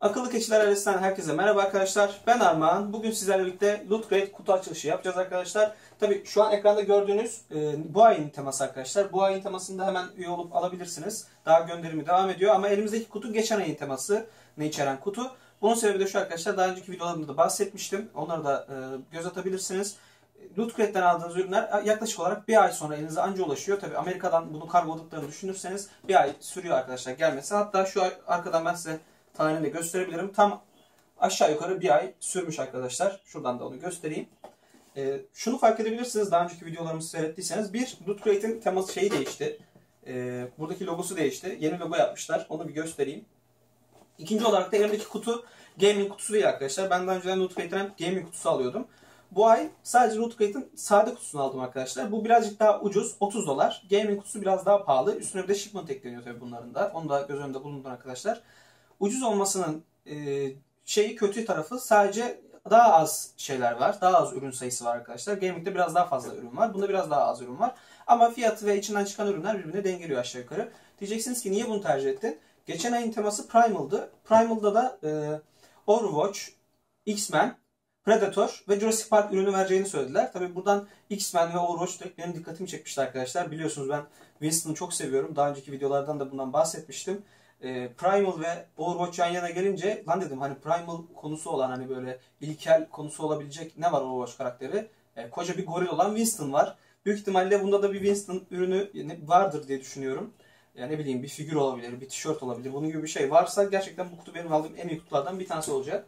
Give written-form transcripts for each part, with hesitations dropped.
Akıllı Keçiler ailesinden herkese merhaba arkadaşlar. Ben Armağan. Bugün sizlerle birlikte Loot Crate kutu açılışı yapacağız arkadaşlar. Tabi şu an ekranda gördüğünüz bu ayın teması arkadaşlar. Bu ayın temasında hemen üye olup alabilirsiniz. Daha gönderimi devam ediyor ama elimizdeki kutu geçen ayın teması ne içeren kutu. Bunun sebebi de şu arkadaşlar. Daha önceki videolarımda da bahsetmiştim. Onları da göz atabilirsiniz. Loot Crate'den aldığınız ürünler yaklaşık olarak bir ay sonra elinize anca ulaşıyor. Tabi Amerika'dan bunu kargoladıklarını düşünürseniz bir ay sürüyor arkadaşlar gelmesi. Hatta şu arkadan ben size tarihini de gösterebilirim. Tam aşağı yukarı bir ay sürmüş arkadaşlar. Şuradan da onu göstereyim. Şunu fark edebilirsiniz. Daha önceki videolarımızı seyrettiyseniz. Bir, Loot Crate'in teması şeyi değişti. Buradaki logosu değişti. Yeni logo yapmışlar. Onu bir göstereyim. İkinci olarak da elimdeki kutu gaming kutusu değil arkadaşlar. Ben daha önceden Loot Crate'den gaming kutusu alıyordum. Bu ay sadece Loot Crate'in sade kutusunu aldım arkadaşlar. Bu birazcık daha ucuz. $30. Gaming kutusu biraz daha pahalı. Üstüne bir de shipment ekleniyor tabii bunların da. Onu da göz önünde bulundurun arkadaşlar. Ucuz olmasının kötü tarafı sadece daha az şeyler var. Daha az ürün sayısı var arkadaşlar. Gaming'de biraz daha fazla ürün var. Bunda biraz daha az ürün var. Ama fiyatı ve içinden çıkan ürünler birbirine dengeliyor aşağı yukarı. Diyeceksiniz ki niye bunu tercih ettin? Geçen ayın teması Primal'dı. Primal'da da Overwatch, X-Men, Predator ve Jurassic Park ürünü vereceğini söylediler. Tabi buradan X-Men ve Overwatch direkt benim dikkatimi çekmişti arkadaşlar. Biliyorsunuz ben Winston'ı çok seviyorum. Daha önceki videolardan da bundan bahsetmiştim. Primal ve Overwatch yan yana gelince lan dedim hani Primal konusu olan hani böyle ilkel konusu olabilecek ne var Overwatch karakteri? Koca bir goril olan Winston var. Büyük ihtimalle bunda da bir Winston ürünü vardır diye düşünüyorum. Yani ne bileyim bir figür olabilir, bir tişört olabilir. Bunun gibi bir şey varsa gerçekten bu kutu benim aldığım en iyi kutulardan bir tanesi olacak.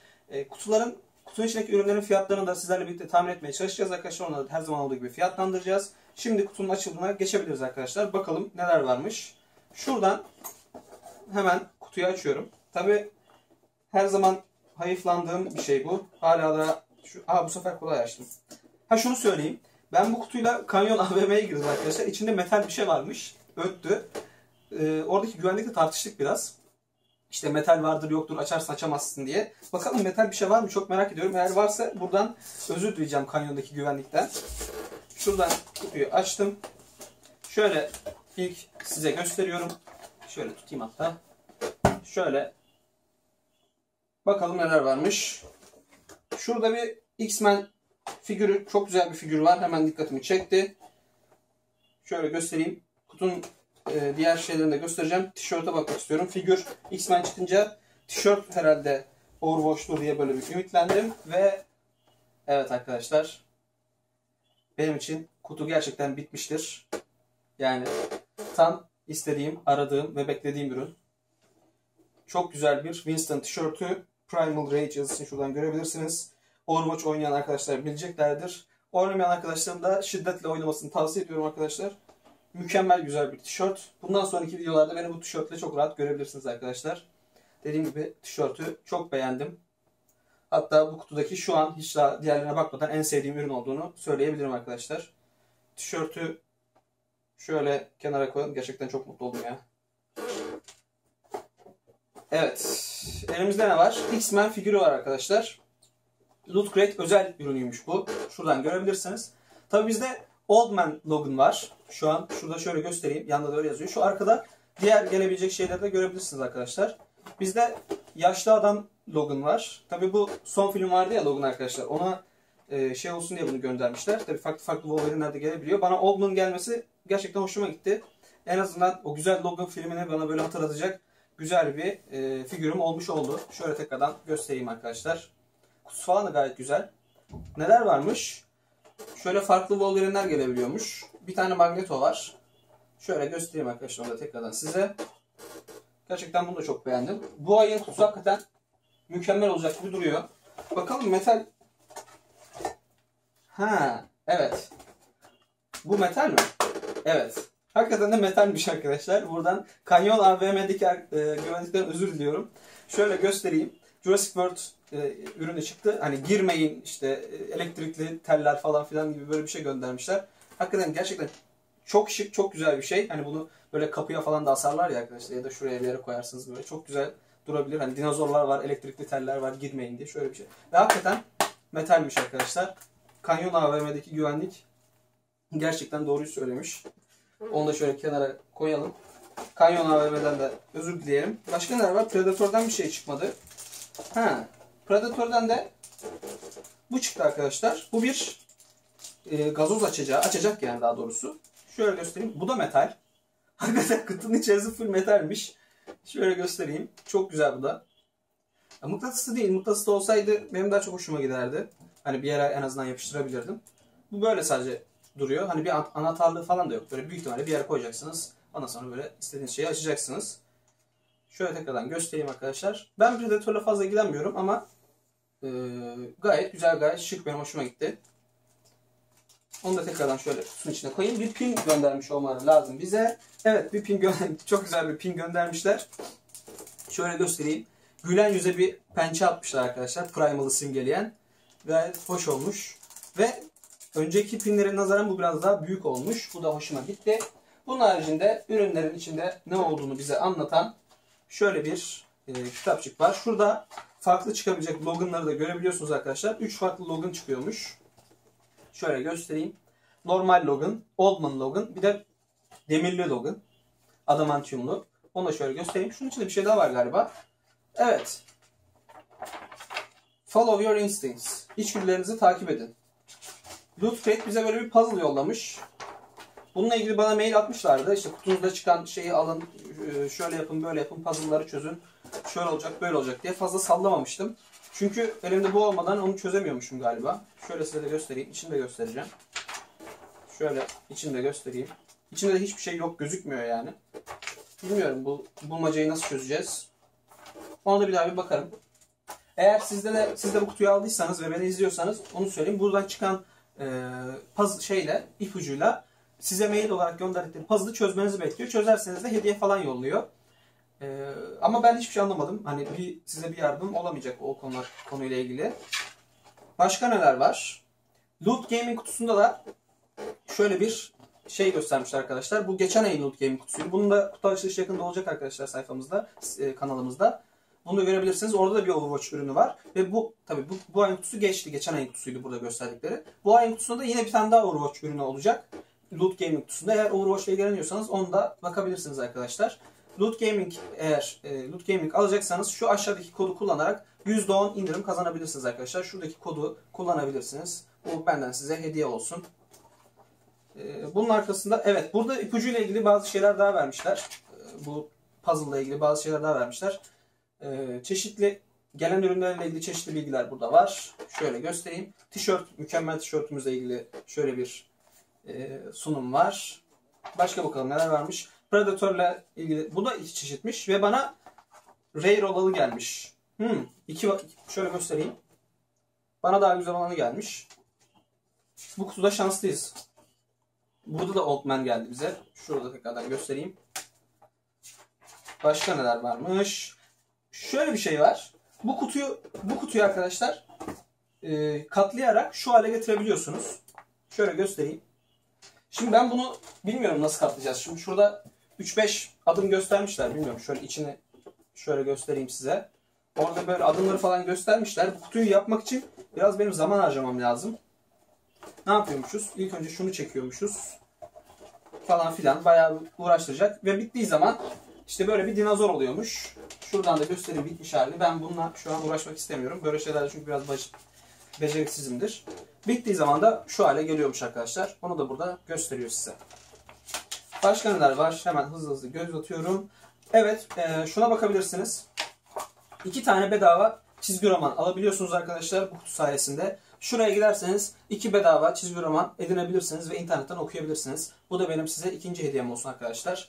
Kutunun içindeki ürünlerin fiyatlarını da sizlerle birlikte tahmin etmeye çalışacağız arkadaşlar. Onları her zaman olduğu gibi fiyatlandıracağız. Şimdi kutunun açıldığına geçebiliriz arkadaşlar. Bakalım neler varmış. Şuradan hemen kutuyu açıyorum. Tabi her zaman hayıflandığım bir şey bu. Hala da bu sefer kolay açtım. Şunu söyleyeyim. Ben bu kutuyla Kanyon AVM'ye girdim arkadaşlar. İçinde metal bir şey varmış. Öttü. Oradaki güvenlikle tartıştık biraz. İşte metal vardır yoktur açarsa açamazsın diye. Bakalım metal bir şey var mı çok merak ediyorum. Eğer varsa buradan özür dileyeceğim Kanyon'daki güvenlikten. Şuradan kutuyu açtım. Şöyle ilk size gösteriyorum. Şöyle tutayım hatta. Şöyle. Bakalım neler varmış. Şurada bir X-Men figürü. Çok güzel bir figür var. Hemen dikkatimi çekti. Şöyle göstereyim. Kutunun diğer şeylerini de göstereceğim. Tişörte bakmak istiyorum. Figür X-Men çıkınca tişört herhalde Overwatch'tur diye böyle bir ümitlendim. Ve evet arkadaşlar. Benim için kutu gerçekten bitmiştir. Yani tam istediğim, aradığım ve beklediğim ürün. Çok güzel bir Winston tişörtü. Primal Rage yazısını şuradan görebilirsiniz. Overwatch oynayan arkadaşlar bileceklerdir. Oynamayan arkadaşlarım da şiddetle oynamasını tavsiye ediyorum arkadaşlar. Mükemmel güzel bir tişört. Bundan sonraki videolarda beni bu tişörtle çok rahat görebilirsiniz arkadaşlar. Dediğim gibi tişörtü çok beğendim. Hatta bu kutudaki şu an hiç daha diğerlerine bakmadan en sevdiğim ürün olduğunu söyleyebilirim arkadaşlar. Tişörtü şöyle kenara koyalım. Gerçekten çok mutlu oldum ya. Evet. Elimizde ne var? X-Men figürü var arkadaşlar. Loot Crate özel ürünüymüş bu. Şuradan görebilirsiniz. Tabi bizde Old Man Logan var. Şu an şurada şöyle göstereyim. Yanında da öyle yazıyor. Şu arkada diğer gelebilecek şeyleri de görebilirsiniz arkadaşlar. Bizde Yaşlı Adam Logan var. Tabi bu son film vardı ya Logan arkadaşlar. Ona şey olsun diye bunu göndermişler. Tabi farklı farklı Wolverine'ler de gelebiliyor. Bana Old Man gelmesi gerçekten hoşuma gitti. En azından o güzel Logan filmini bana böyle hatırlatacak güzel bir figürüm olmuş oldu. Şöyle tekrardan göstereyim arkadaşlar. Kutusu falan da gayet güzel. Neler varmış? Şöyle farklı Wolverine'ler gelebiliyormuş. Bir tane Magneto var. Şöyle göstereyim arkadaşlar onu da tekrardan size. Gerçekten bunu da çok beğendim. Bu ayın kutusu hakikaten mükemmel olacak gibi duruyor. Bakalım metal. Evet. Bu metal mi? Evet. Hakikaten de metalmiş arkadaşlar. Buradan Kanyon AVM'deki güvenlikten özür diliyorum. Şöyle göstereyim. Jurassic World ürünü çıktı. Hani girmeyin işte elektrikli teller falan filan gibi böyle bir şey göndermişler. Hakikaten gerçekten çok şık, çok güzel bir şey. Hani bunu böyle kapıya falan da asarlar ya arkadaşlar ya da şuraya bir yere koyarsınız böyle. Çok güzel durabilir. Hani dinozorlar var, elektrikli teller var, girmeyin diye şöyle bir şey. Ve hakikaten metalmiş arkadaşlar. Kanyon AVM'deki güvenlik gerçekten doğruyu söylemiş. Onu da şöyle kenara koyalım. Canyon AVM'den de özür dileyelim. Başka neler var? Predator'dan bir şey çıkmadı. Predator'dan da bu çıktı arkadaşlar. Bu bir gazoz açacağı. Açacak yani daha doğrusu. Şöyle göstereyim. Bu da metal. Hakikaten kutunun içerisi full metalmiş. Şöyle göstereyim. Çok güzel bu da. Ya, mıknatıslı değil. Mıknatıslı olsaydı benim daha çok hoşuma giderdi. Hani bir yere en azından yapıştırabilirdim. Bu böyle sadece duruyor. Hani bir anahtarlığı falan da yok. Böyle büyük ihtimalle bir yere koyacaksınız. Ondan sonra böyle istediğiniz şeyi açacaksınız. Şöyle tekrardan göstereyim arkadaşlar. Ben Predator'la fazla ilgilenmiyorum ama gayet güzel, gayet şık. Benim hoşuma gitti. Onu da tekrardan şöyle kutunun içine koyayım. Bir pin göndermiş olmaları lazım bize. Evet, bir pin çok güzel bir pin göndermişler. Şöyle göstereyim. Gülen yüze bir pençe atmışlar arkadaşlar. Primal'ı simgeleyen. Gayet hoş olmuş. Ve önceki pinlere nazaran bu biraz daha büyük olmuş. Bu da hoşuma gitti. Bunun haricinde ürünlerin içinde ne olduğunu bize anlatan şöyle bir kitapçık var. Şurada farklı çıkabilecek logonları da görebiliyorsunuz arkadaşlar. 3 farklı logon çıkıyormuş. Şöyle göstereyim. Normal logon, Oldman logon, bir de demirli logon. Adamantiumlu. Onu da şöyle göstereyim. Şunun içinde bir şey daha var galiba. Evet. Follow your instincts. İçgüdülerinizi takip edin. Loot Crate bize böyle bir puzzle yollamış. Bununla ilgili bana mail atmışlardı. İşte kutunuzda çıkan şeyi alın, şöyle yapın, böyle yapın, puzzle'ları çözün. Şöyle olacak, böyle olacak diye fazla sallamamıştım. Çünkü elimde bu olmadan onu çözemiyormuşum galiba. Şöyle size de göstereyim. İçini de göstereceğim. Şöyle içini de göstereyim. İçinde de hiçbir şey yok, gözükmüyor yani. Bilmiyorum bu bulmacayı nasıl çözeceğiz. Ona da bir daha bir bakarım. Eğer siz de bu kutuyu aldıysanız ve beni izliyorsanız onu söyleyeyim. Buradan çıkan ipucuyla size mail olarak gönderdikleri puzzle'ı çözmenizi bekliyor. Çözerseniz de hediye falan yolluyor. Ama ben hiçbir şey anlamadım. Hani size bir yardım olamayacak o konuyla ilgili. Başka neler var? Loot Gaming kutusunda da şöyle bir şey göstermişler arkadaşlar. Bu geçen ayın Loot Gaming kutusuydu. Bunun da kutu açılışı yakında olacak arkadaşlar sayfamızda, kanalımızda. Bunu da görebilirsiniz. Orada da bir Overwatch ürünü var. Ve bu ayın kutusu geçti. Geçen ayın kutusuydu burada gösterdikleri. Bu ayın kutusunda da yine bir tane daha Overwatch ürünü olacak. Loot Gaming kutusunda. Eğer Overwatch ile ilgileniyorsanız onu da bakabilirsiniz arkadaşlar. Loot Gaming alacaksanız şu aşağıdaki kodu kullanarak %10 indirim kazanabilirsiniz arkadaşlar. Şuradaki kodu kullanabilirsiniz. Bu benden size hediye olsun. Bunun arkasında evet burada ipucuyla ilgili bazı şeyler daha vermişler. Bu puzzle ile ilgili bazı şeyler daha vermişler. Çeşitli gelen ürünlerle ilgili çeşitli bilgiler burada var. Şöyle göstereyim. Mükemmel tişörtümüzle ilgili şöyle bir sunum var. Başka bakalım neler varmış. Predator'la ilgili bu da iki çeşitmiş ve bana rare olanı gelmiş. Şöyle göstereyim. Bana daha güzel olanı gelmiş. Bu kutuda şanslıyız. Burada da Old Man geldi bize. Şurada tekrardan göstereyim. Başka neler varmış? Şöyle bir şey var. Bu kutuyu arkadaşlar katlayarak şu hale getirebiliyorsunuz. Şöyle göstereyim. Şimdi ben bunu bilmiyorum nasıl katlayacağız. Şimdi şurada 3-5 adım göstermişler. Bilmiyorum şöyle içini şöyle göstereyim size. Orada böyle adımları falan göstermişler. Bu kutuyu yapmak için biraz benim zaman harcamam lazım. Ne yapıyormuşuz? İlk önce şunu çekiyormuşuz. Falan filan bayağı uğraştıracak. Ve bittiği zaman işte böyle bir dinozor oluyormuş. Şuradan da göstereyim bitmiş halini. Ben bununla şu an uğraşmak istemiyorum. Böyle şeylerde çünkü biraz beceriksizimdir. Bittiği zaman da şu hale geliyormuş arkadaşlar. Onu da burada gösteriyor size. Başka neler var? Hemen hızlı göz atıyorum. Evet, şuna bakabilirsiniz. 2 tane bedava çizgi roman alabiliyorsunuz arkadaşlar bu kutu sayesinde. Şuraya giderseniz 2 bedava çizgi roman edinebilirsiniz ve internetten okuyabilirsiniz. Bu da benim size ikinci hediyem olsun arkadaşlar.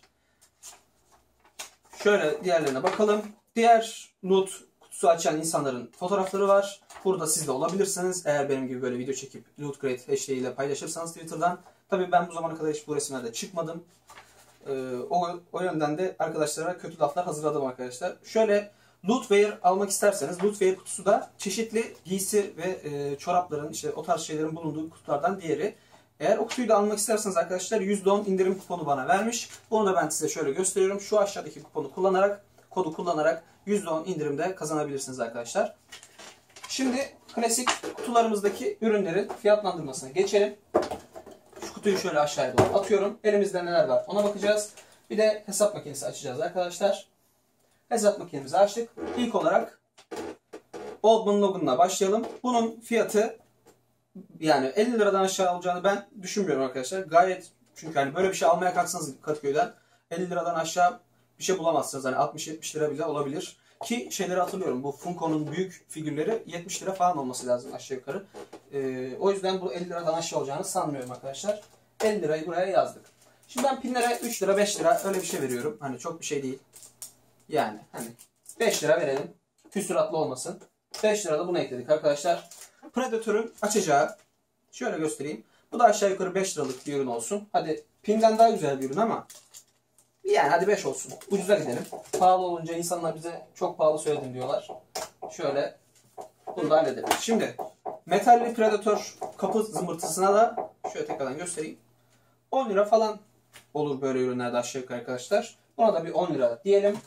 Şöyle diğerlerine bakalım. Diğer loot kutusu açan insanların fotoğrafları var. Burada siz de olabilirsiniz. Eğer benim gibi böyle video çekip Loot Crate hashtag ile paylaşırsanız Twitter'dan. Tabii ben bu zamana kadar hiç bu resimlerde çıkmadım. O yönden de arkadaşlara kötü laflar hazırladım arkadaşlar. Şöyle Lootwear almak isterseniz Lootwear kutusu da çeşitli giysi ve çorapların işte o tarz şeylerin bulunduğu kutulardan diğeri. Eğer o kutuyu da almak isterseniz arkadaşlar %10 indirim kuponu bana vermiş. Bunu da ben size şöyle gösteriyorum. Şu aşağıdaki kuponu kodu kullanarak %10 indirimde kazanabilirsiniz arkadaşlar. Şimdi klasik kutularımızdaki ürünlerin fiyatlandırmasına geçelim. Şu kutuyu şöyle aşağıya doğru atıyorum. Elimizde neler var ona bakacağız. Bir de hesap makinesi açacağız arkadaşlar. Hesap makinemizi açtık. İlk olarak Oldman Logan'la başlayalım. Bunun fiyatı yani 50 liradan aşağı olacağını ben düşünmüyorum arkadaşlar. Gayet, çünkü hani böyle bir şey almaya kalksanız Kadıköy'den 50 liradan aşağı bir şey bulamazsınız. Hani 60-70 lira bile olabilir. Ki şeyleri hatırlıyorum. Bu Funko'nun büyük figürleri 70 lira falan olması lazım aşağı yukarı. O yüzden bu 50 liradan aşağı olacağını sanmıyorum arkadaşlar. 50 lirayı buraya yazdık. Şimdi ben pinlere 3 lira 5 lira öyle bir şey veriyorum. Hani çok bir şey değil. Yani hani 5 lira verelim. Küsuratlı olmasın. 5 lira da bunu ekledik arkadaşlar. Predator'un açacağı şöyle göstereyim. Bu da aşağı yukarı 5 liralık bir ürün olsun. Hadi pinden daha güzel bir ürün ama yani hadi 5 olsun. Ucuza gidelim. Pahalı olunca insanlar bize çok pahalı söyledin diyorlar. Şöyle bunu da halledelim. Şimdi metalli Predator kapı zımbırtısına da şöyle tekrardan göstereyim. 10 lira falan olur böyle ürünlerde aşağı yukarı arkadaşlar. Buna da bir 10 lira diyelim.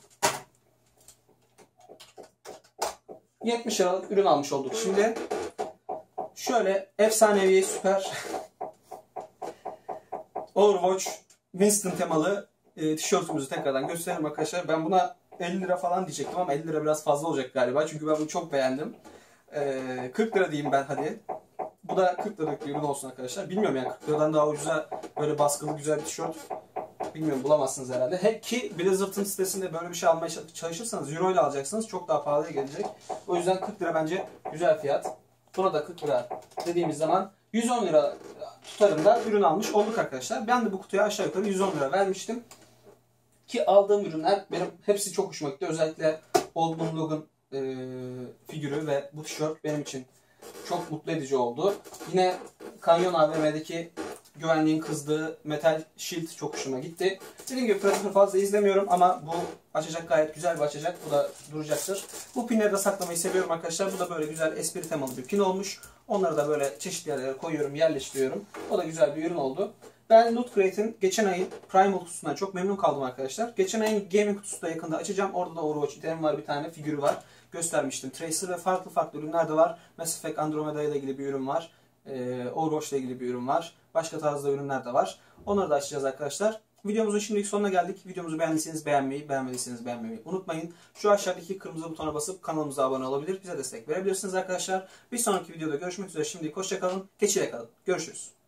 70 liralık ürün almış olduk şimdi. Şöyle efsanevi süper Overwatch Winston temalı tişörtümüzü tekrardan gösterelim arkadaşlar. Ben buna 50 lira falan diyecektim ama 50 lira biraz fazla olacak galiba. Çünkü ben bunu çok beğendim. 40 lira diyeyim ben hadi. Bu da 40 liralık bir ürün olsun arkadaşlar. Bilmiyorum yani 40 liradan daha ucuza böyle baskılı güzel bir tişört bilmiyorum bulamazsınız herhalde. Ki Blizzard'ın sitesinde böyle bir şey almaya çalışırsanız euro ile alacaksınız. Çok daha pahalıya gelecek. O yüzden 40 lira bence güzel fiyat. Buna da 40 lira dediğimiz zaman 110 lira tutarında ürün almış olduk arkadaşlar. Ben de bu kutuya aşağı yukarı 110 lira vermiştim. Ki aldığım ürünler benim hepsi çok hoşuma gitti. Özellikle Oldman Logan figürü ve bu tişört benim için çok mutlu edici oldu. Yine Kanyon AVM'deki güvenliğin kızdığı metal shield çok hoşuma gitti. Dediğim gibi Predator fazla izlemiyorum ama bu açacak gayet güzel bir açacak. Bu da duracaktır. Bu pinleri de saklamayı seviyorum arkadaşlar. Bu da böyle güzel espri temalı bir pin olmuş. Onları da böyle çeşitli yerlere koyuyorum, yerleştiriyorum. O da güzel bir ürün oldu. Ben Loot Crate'in geçen ayın Primal kutusundan çok memnun kaldım arkadaşlar. Geçen ayın Gaming kutusu da yakında açacağım. Orada da Overwatch item var, bir tane figürü var. Göstermiştim. Tracer ve farklı ürünler de var. Mass Effect Andromeda ile ilgili bir ürün var. Overwatch ile ilgili bir ürün var. Başka tarzda ürünler de var. Onları da açacağız arkadaşlar. Videomuzun şimdilik sonuna geldik. Videomuzu beğendiyseniz beğenmeyi, beğenmediyseniz beğenmeyi unutmayın. Şu aşağıdaki kırmızı butona basıp kanalımıza abone olabilir. Bize destek verebilirsiniz arkadaşlar. Bir sonraki videoda görüşmek üzere. Şimdilik hoşça kalın. Keçiyle kalın. Görüşürüz.